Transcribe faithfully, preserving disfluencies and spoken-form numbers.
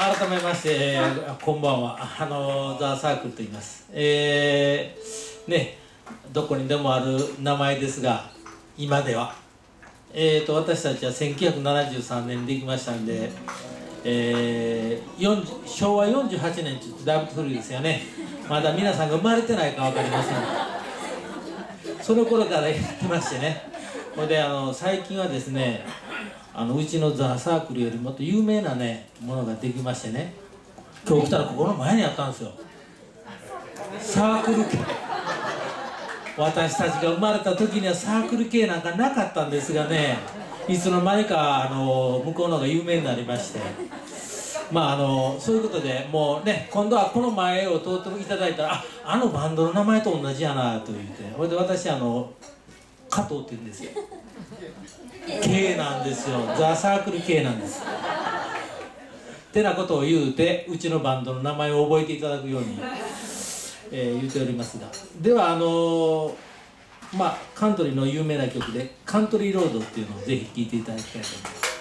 改めまして、えー、こんばんは。あのザ・サークルと言います。えー、ね、どこにでもある名前ですが、今では、えーと、私たちはせんきゅうひゃくななじゅうさんねんにできましたんで、えー、よんじゅうしょうわよんじゅうはちねんって言ってだいぶ古いですよね。まだ皆さんが生まれてないか分かりません。その頃からやってましてね。これであの最近はですね、あのうちのザ・サークルよりもっと有名なねものができましてね、今日来たらここの前にあったんですよ。サークル系。私たちが生まれた時にはサークル系なんかなかったんですがね、いつの間にかあの向こうの方が有名になりまして、まああのそういうことでもうね、今度はこの前を通っていただいたら、ああのバンドの名前と同じやなと言って、それで私あの加藤って言うんですよ。K なんですよ。ザ・サークル K なんです。ってなことを言うて、うちのバンドの名前を覚えていただくように、えー、言っておりますが、ではあのー、まあカントリーの有名な曲で「カントリーロード」っていうのをぜひ聴いていただきたいと思います。